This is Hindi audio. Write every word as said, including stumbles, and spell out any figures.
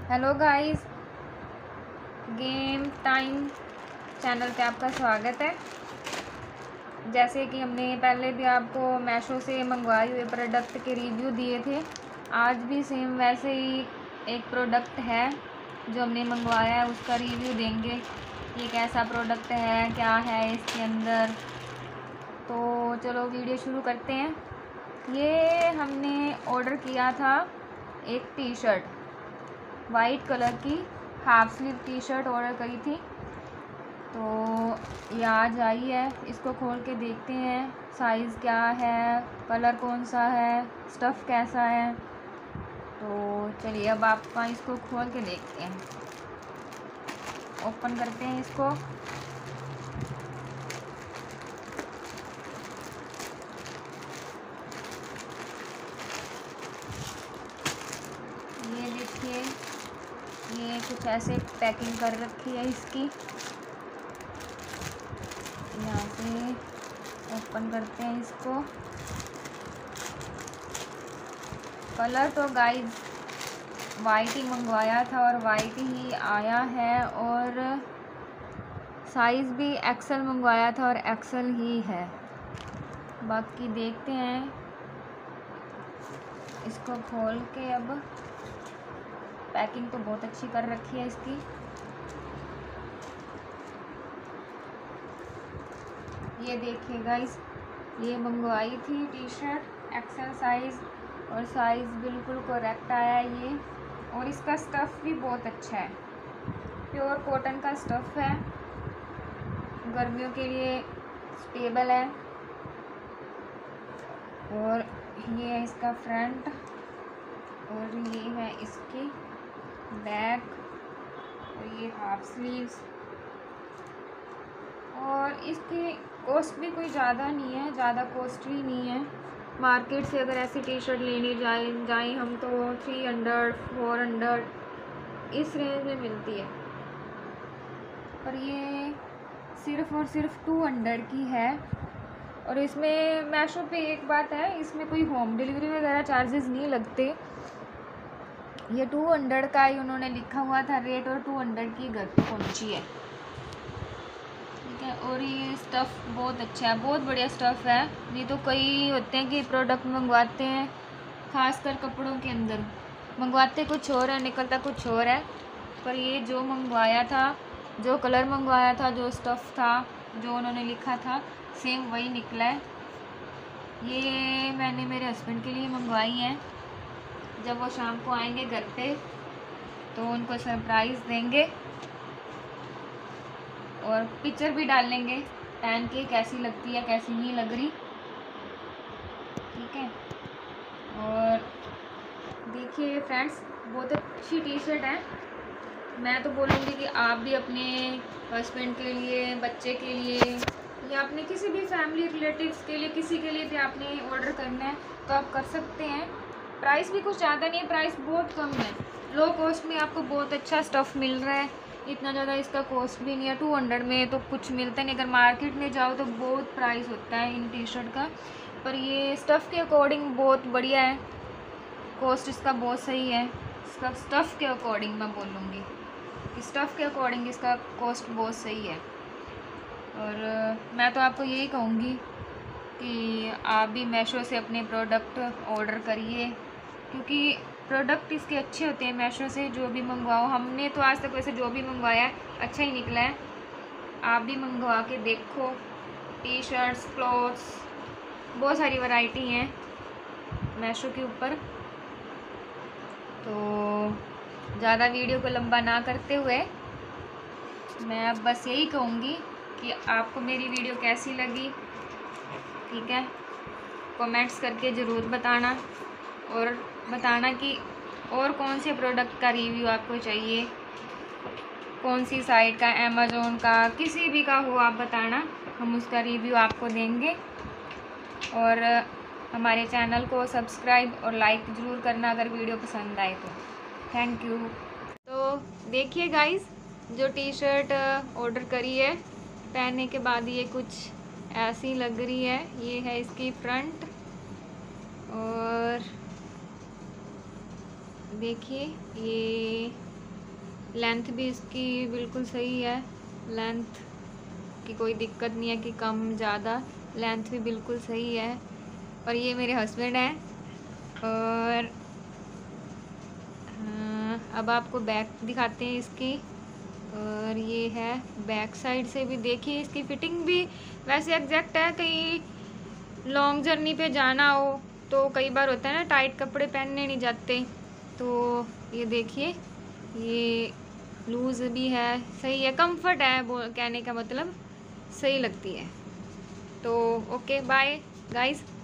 Hello guys, game time channel पे आपका स्वागत है। जैसे कि हमने पहले भी आपको मैशो से मंगवाए हुए प्रोडक्ट के रिव्यू दिए थे, आज भी सेम वैसे ही एक प्रोडक्ट है जो हमने मंगवाया है, उसका रिव्यू देंगे। ये कैसा प्रोडक्ट है, क्या है इसके अंदर। तो चलो वीडियो शुरू करते हैं। ये हमने ऑर्डर किया था एक टी शर्ट, वाइट कलर की half sleeve T shirt order करी थी। तो ये आज आई है, इसको खोल के देखते हैं साइज़ क्या है, कलर कौन सा है, स्टफ़ कैसा है। तो चलिए अब आप इसको खोल के देखते हैं। ओपन करते हैं इसको। ये देखिए, ये कुछ ऐसे पैकिंग कर रखी है इसकी। यहाँ से ओपन करते हैं इसको। कलर तो गाइस वाइट ही मंगवाया था और वाइट ही आया है, और साइज़ भी एक्सेल मंगवाया था और एक्सेल ही है। बाकी देखते हैं इसको खोल के। अब पैकिंग तो बहुत अच्छी कर रखी है इसकी। ये देखिए गाइस, ये मंगवाई थी टी शर्ट एक्सेल साइज़, और साइज़ बिल्कुल करेक्ट आया है ये। और इसका स्टफ़ भी बहुत अच्छा है, प्योर कॉटन का स्टफ़ है, गर्मियों के लिए स्टेबल है। और ये है इसका फ्रंट, और ये है इसकी बैक, और ये हाफ स्लीव्स। और इसकी कॉस्ट भी कोई ज़्यादा नहीं है, ज़्यादा कॉस्टली नहीं है। मार्केट से अगर ऐसी टी शर्ट लेने जाए जाएँ हम तो थ्री हंड्रेड फोर हंड्रेड इस रेंज में मिलती है, और ये सिर्फ़ और सिर्फ टू हंड्रेड की है। और इसमें मैशो पे एक बात है, इसमें कोई होम डिलीवरी वगैरह चार्जेस नहीं लगते। ये टू हंड्रेड का ही उन्होंने लिखा हुआ था रेट, और टू हंड्रेड की घर पे पहुँची है। ठीक है, और ये स्टफ़ बहुत अच्छा है, बहुत बढ़िया स्टफ़ है। ये तो कई होते हैं कि प्रोडक्ट मंगवाते हैं, खासकर कपड़ों के अंदर मंगवाते कुछ और है, निकलता कुछ और है। पर ये जो मंगवाया था, जो कलर मंगवाया था, जो स्टफ़ था, जो उन्होंने लिखा था, सेम वही निकला है। ये मैंने मेरे हस्बैंड के लिए मंगवाई हैं। जब वो शाम को आएंगे घर पे तो उनको सरप्राइज़ देंगे, और पिक्चर भी डाल लेंगे पहन के, कैसी लगती है कैसी नहीं लग रही। ठीक है, और देखिए फ्रेंड्स, बहुत अच्छी टी शर्ट है। मैं तो बोलूँगी कि आप भी अपने हस्बैंड के लिए, बच्चे के लिए, या अपने किसी भी फैमिली रिलेटिव्स के लिए, किसी के लिए भी आपने ऑर्डर करना है तो आप कर सकते हैं। प्राइस भी कुछ ज़्यादा नहीं है, प्राइस बहुत कम है, लो कॉस्ट में आपको बहुत अच्छा स्टफ़ मिल रहा है। इतना ज़्यादा इसका कॉस्ट भी नहीं है, टू हंड्रेड में तो कुछ मिलता नहीं। अगर मार्केट में जाओ तो बहुत प्राइस होता है इन टी शर्ट का, पर ये स्टफ़ के अकॉर्डिंग बहुत बढ़िया है, कॉस्ट इसका बहुत सही है। इसका स्टफ़ के अकॉर्डिंग मैं बोलूँगी, स्टफ़ के अकॉर्डिंग इसका कॉस्ट बहुत सही है। और मैं तो आपको यही कहूँगी कि आप भी मैशो से अपने प्रोडक्ट ऑर्डर करिए, क्योंकि प्रोडक्ट इसके अच्छे होते हैं मैशो से। जो भी मंगवाओ, हमने तो आज तक वैसे जो भी मंगवाया है अच्छा ही निकला है। आप भी मंगवा के देखो। टी शर्ट्स, क्लॉथ्स, बहुत सारी वैरायटी हैं मैशो के ऊपर। तो ज़्यादा वीडियो को लंबा ना करते हुए मैं अब बस यही कहूँगी कि आपको मेरी वीडियो कैसी लगी, ठीक है, कमेंट्स करके ज़रूर बताना, और बताना कि और कौन से प्रोडक्ट का रिव्यू आपको चाहिए, कौन सी साइट का, अमेज़ोन का, किसी भी का हो आप बताना, हम उसका रिव्यू आपको देंगे। और हमारे चैनल को सब्सक्राइब और लाइक ज़रूर करना अगर वीडियो पसंद आए तो। Thank you. तो देखिए गाइस, जो टी शर्ट ऑर्डर करी है, पहनने के बाद ये कुछ ऐसी लग रही है। ये है इसकी फ्रंट, और देखिए ये लेंथ भी इसकी बिल्कुल सही है, लेंथ की कोई दिक्कत नहीं है कि कम ज़्यादा, लेंथ भी बिल्कुल सही है। और ये मेरे हस्बैंड हैं। और अब आपको बैक दिखाते हैं इसकी। और ये है बैक साइड से भी, देखिए इसकी फिटिंग भी वैसे एग्जैक्ट है। कहीं लॉन्ग जर्नी पे जाना हो तो कई बार होता है ना टाइट कपड़े पहनने नहीं जाते, तो ये देखिए ये लूज़ भी है, सही है, कंफर्ट है, वो कहने का मतलब सही लगती है। तो ओके बाय गाइस।